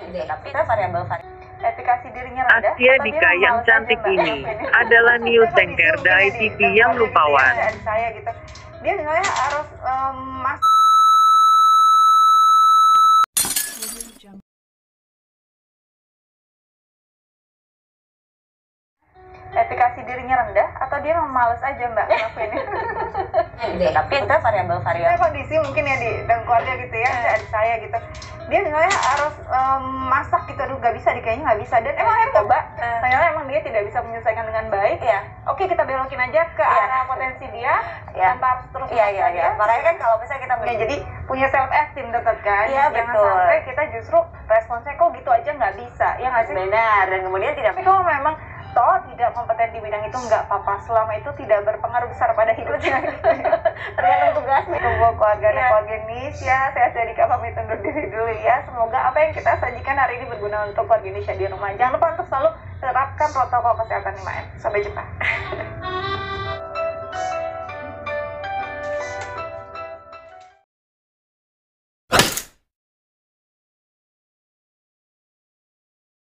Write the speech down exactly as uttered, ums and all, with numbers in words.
gitu, tapi kita variabel variabel efikasi dirinya rendah. Asia Dika yang cantik ini adalah news anchor dari T V yang rupawan. Saya gitu, dia nilainya harus um, mas efikasi dirinya rendah atau dia memang males aja mbak ngelakuinnya. Gitu, tapi itu variabel variabel kondisi mungkin ya di dalam keluarga gitu ya, yeah. Saya gitu, dia nilainya harus um, masak gitu, aduh nggak bisa, di kayaknya nggak bisa, dan emang akhirnya coba, uh. ternyata emang dia tidak bisa menyelesaikan dengan baik, ya. Oke, kita belokin aja ke yeah. arah potensi dia, yeah. tanpa harus terus yeah, yeah, yeah. Makanya kan kalau misalnya kita ya, jadi punya self esteem tetap kan, yeah, jangan betul. Sampai kita justru responsnya kok gitu aja nggak bisa, ya nggak sih? Benar, dan kemudian tidak. Tapi kalau memang toh tidak kompeten di bidang itu nggak apa-apa, selama itu tidak berpengaruh besar pada hidupnya. Tergantung tugasnya. Untuk keluarga dan keluarga Indonesia, saya Dika pamit undur diri dulu ya. Semoga apa yang kita sajikan hari ini berguna untuk keluarga Indonesia di rumah. Jangan lupa untuk selalu terapkan protokol kesehatan lima M. Sampai jumpa.